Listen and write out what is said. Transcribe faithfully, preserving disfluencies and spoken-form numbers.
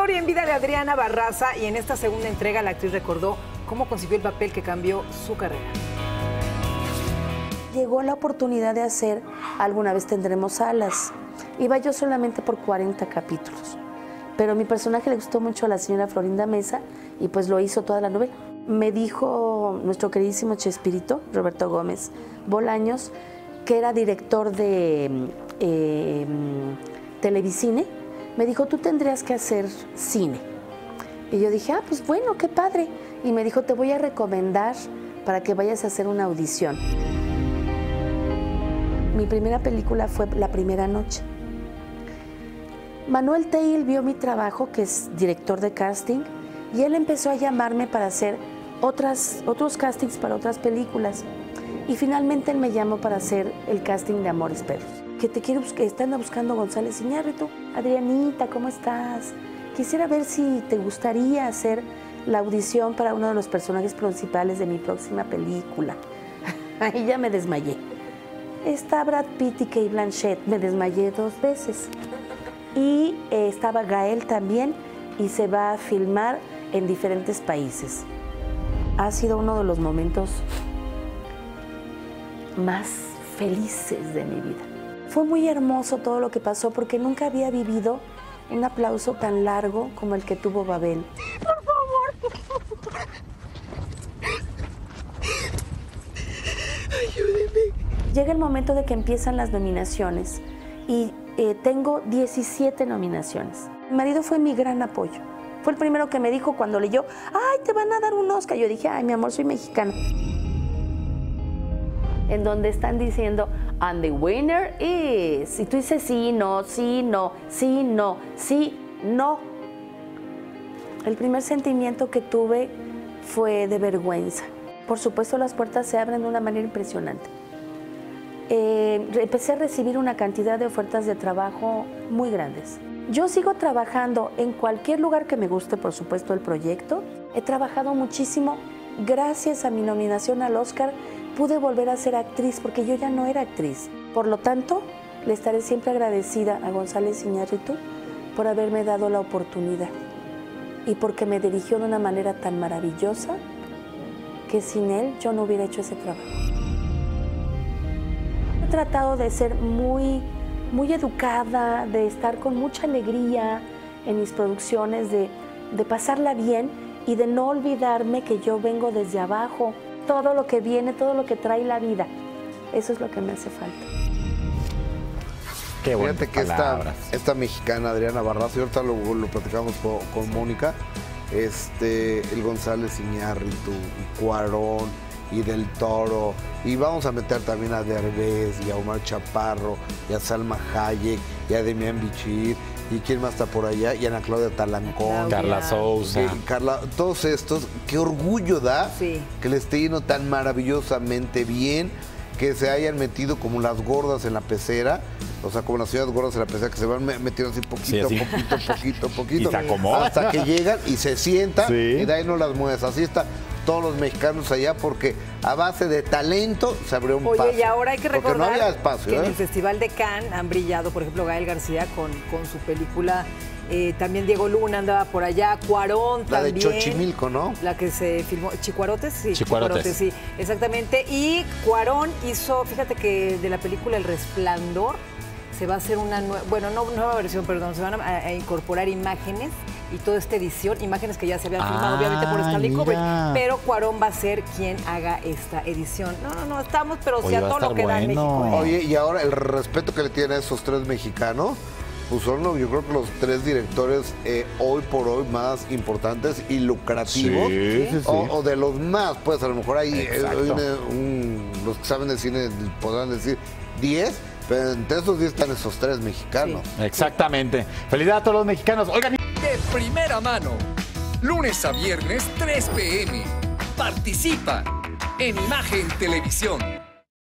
historia en vida de Adriana Barraza y en esta segunda entrega la actriz recordó cómo consiguió el papel que cambió su carrera. Llegó la oportunidad de hacer Alguna vez tendremos alas. Iba yo solamente por cuarenta capítulos, pero mi personaje le gustó mucho a la señora Florinda Mesa y pues lo hizo toda la novela. Me dijo nuestro queridísimo Chespirito, Roberto Gómez Bolaños, que era director de eh, Televicine, me dijo, tú tendrías que hacer cine. Y yo dije, ah, pues bueno, qué padre. Y me dijo, te voy a recomendar para que vayas a hacer una audición. Mi primera película fue La primera noche. Manuel Teil vio mi trabajo, que es director de casting, y él empezó a llamarme para hacer otras, otros castings para otras películas. Y finalmente él me llamó para hacer el casting de Amores Perros. Que te quiero, que están buscando González Iñárritu. Adrianita, ¿cómo estás? Quisiera ver si te gustaría hacer la audición para uno de los personajes principales de mi próxima película. Ahí ya me desmayé. Está Brad Pitt y Cate Blanchett, me desmayé dos veces. Y eh, estaba Gael también, y se va a filmar en diferentes países. Ha sido uno de los momentos más felices de mi vida. Fue muy hermoso todo lo que pasó porque nunca había vivido un aplauso tan largo como el que tuvo Babel. Por favor. Ayúdeme. Llega el momento de que empiezan las nominaciones y eh, tengo diecisiete nominaciones. Mi marido fue mi gran apoyo. Fue el primero que me dijo cuando leyó, ay, te van a dar un Oscar. Yo dije, ay, mi amor, soy mexicana. En donde están diciendo, and the winner is. Y tú dices, sí, no, sí, no, sí, no, sí, no. El primer sentimiento que tuve fue de vergüenza. Por supuesto, las puertas se abren de una manera impresionante. Eh, empecé a recibir una cantidad de ofertas de trabajo muy grandes. Yo sigo trabajando en cualquier lugar que me guste, por supuesto, el proyecto. He trabajado muchísimo. Gracias a mi nominación al Oscar, pude volver a ser actriz porque yo ya no era actriz. Por lo tanto, le estaré siempre agradecida a González Iñárritu por haberme dado la oportunidad y porque me dirigió de una manera tan maravillosa que sin él yo no hubiera hecho ese trabajo. He tratado de ser muy, muy educada, de estar con mucha alegría en mis producciones, de, de pasarla bien y de no olvidarme que yo vengo desde abajo. Todo lo que viene, todo lo que trae la vida, eso es lo que me hace falta. Qué buenas Fíjate que esta, esta mexicana, Adriana Barraza, y ahorita lo, lo platicamos con, con Mónica, este, el González Iñárritu, y Cuarón, y Del Toro, y vamos a meter también a Derbez, y a Omar Chaparro, y a Salma Hayek, y a Demián Bichir, y quién más está por allá, y Ana Claudia Talancón, Carla Sousa, y Carla, todos estos, qué orgullo da sí. que le esté yendo tan maravillosamente bien, que se hayan metido como las gordas en la pecera, o sea, como las ciudades gordas en la pecera, que se van metiendo así poquito, sí, así. poquito, poquito, poquito, y se acomodan. hasta que llegan y se sientan, Sí. y de ahí no las mueves. Así está todos los mexicanos allá, porque a base de talento se abrió un Oye, paso. y ahora hay que Porque recordar no había espacio, que ¿eh? en el Festival de Cannes han brillado, por ejemplo, Gael García con, con su película, eh, también Diego Luna andaba por allá, Cuarón La también. de Xochimilco, ¿no? La que se filmó, ¿Chicuarotes? Sí, Chicuarotes. sí, exactamente. Y Cuarón hizo, fíjate que de la película El Resplandor se va a hacer una nueva, bueno, no nueva versión, perdón, se van a, a incorporar imágenes y toda esta edición, imágenes que ya se habían Ah, filmado obviamente por Stanley mira. Kubrick, pero Cuarón va a ser quien haga esta edición. No, no, no, estamos, pero Oye, si a va a todo lo estar que da en bueno. México. ¿eh? Oye, y ahora el respeto que le tienen a esos tres mexicanos, pues son, yo creo que los tres directores eh, hoy por hoy más importantes y lucrativos, Sí, sí, sí. O, o de los más, pues a lo mejor hay eh, Exacto. un, un, los que saben de cine podrán decir diez, pero entre esos diez están esos tres mexicanos. Exactamente. Felicidades a todos los mexicanos. Oigan, De primera mano, lunes a viernes, tres p m Participa en Imagen Televisión.